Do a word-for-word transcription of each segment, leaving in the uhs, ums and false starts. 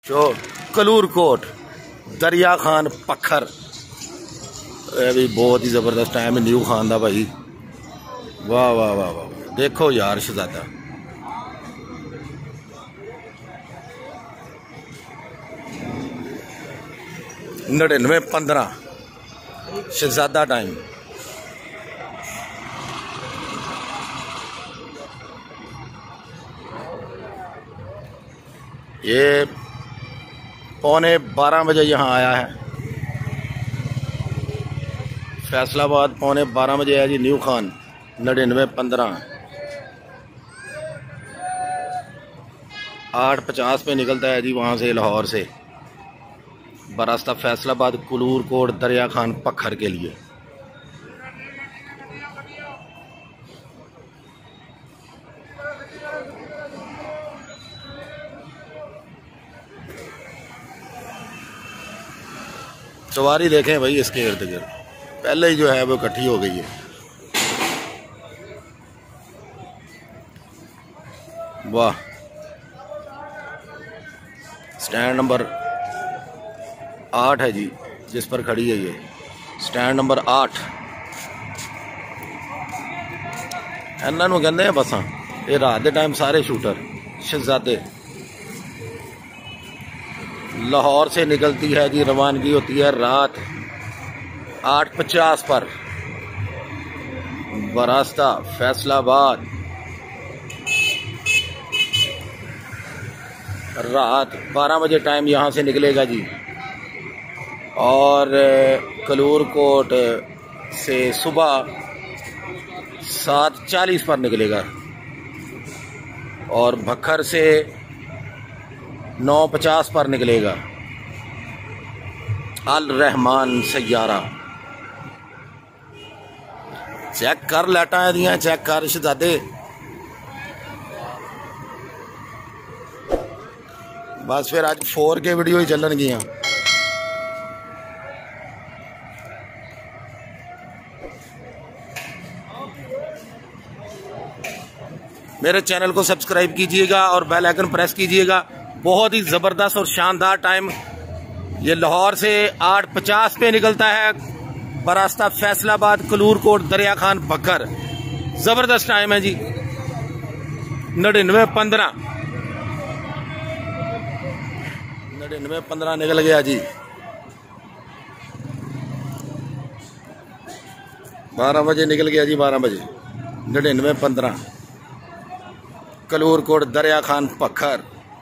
जो कलूर कोट दरिया खान पत्थर भी बहुत ही जबरदस्त टाइम है न्यू खान दा भाई। वाह वाह वाह वाह देखो यार शहजादा नड़िनवे पंद्रह शहजादा टाइम। ये पौने बारह बजे यहाँ आया है फैसलाबाद। पौने बारह बजे है जी न्यू खान नड़िनवे पंद्रह। आठ पचास पे निकलता है जी वहाँ से लाहौर से बरास्ता फैसलाबाद कलूर कोट दरिया खान पत्थर के लिए। सवारी देखें भाई इसके इर्द गिर्द पहले ही जो है वो इकट्ठी हो गई है। वाह स्टैंड नंबर आठ है जी जिस पर खड़ी है ये स्टैंड नंबर आठ। इन्हों कहते हैं बसा ये रात के टाइम सारे शूटर शहजादे लाहौर से निकलती है जी। रवानगी होती है रात आठ पचास पर बरास्ता फैसलाबाद। रात बारह बजे टाइम यहाँ से निकलेगा जी और कलूर कोट से सुबह सात चालीस पर निकलेगा और भक्खर से नौ पचास पर निकलेगा। अल रहमान सैयारा चेक कर लाटा दियां चेक कर शहजादे। बस फिर आज फोर के वीडियो ही चलन गियां। मेरे चैनल को सब्सक्राइब कीजिएगा और बेल आइकन प्रेस कीजिएगा। बहुत ही जबरदस्त और शानदार टाइम ये लाहौर से आठ पचास पे निकलता है बरास्ता फैसलाबाद कलूर कोट दरिया खान बकर। जबरदस्त टाइम है जी नड़िनवे पंद्रह नड़िनवे पंद्रह निकल गया जी। बारह बजे निकल गया जी बारह बजे नड़िनवे पंद्रह कलूर कोट दरिया खान पत्थर।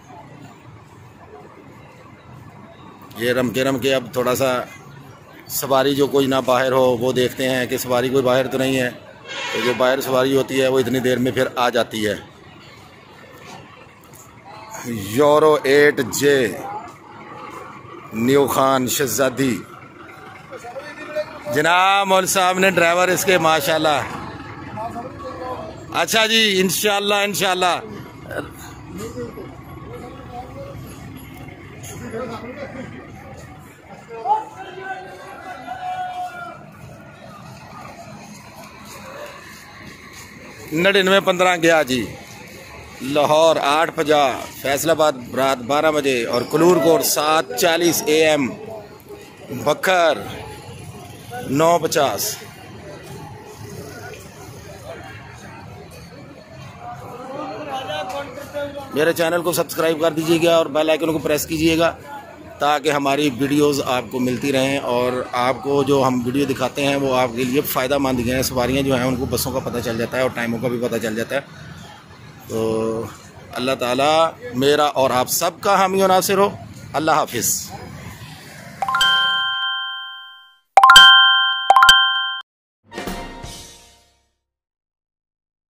ये रम के रम के अब थोड़ा सा सवारी जो कोई ना बाहर हो वो देखते हैं कि सवारी कोई बाहर तो नहीं है। तो जो बाहर सवारी होती है वो इतनी देर में फिर आ जाती है। यूरो एट जे न्यू खान शहजादी जनाब मौल साहब ने ड्राइवर इसके माशाल्लाह। अच्छा जी इंशाल्लाह इंशाल्लाह नड़िनवे पंद्रह गया जी लाहौर आठ पचास फैसलाबाद रात बारह बजे और कलूर कोट सात चालीस ए एम बकर नौ पचास। मेरे चैनल को सब्सक्राइब कर दीजिएगा और बेल आइकन को प्रेस कीजिएगा ताकि हमारी वीडियोस आपको मिलती रहें और आपको जो हम वीडियो दिखाते हैं वो आपके लिए फ़ायदा मंद हैं। सवारियाँ जो हैं उनको बसों का पता चल जाता है और टाइमों का भी पता चल जाता है। तो अल्लाह ताला मेरा और आप सबका हामी और नासिर हो। अल्लाह हाफिज़।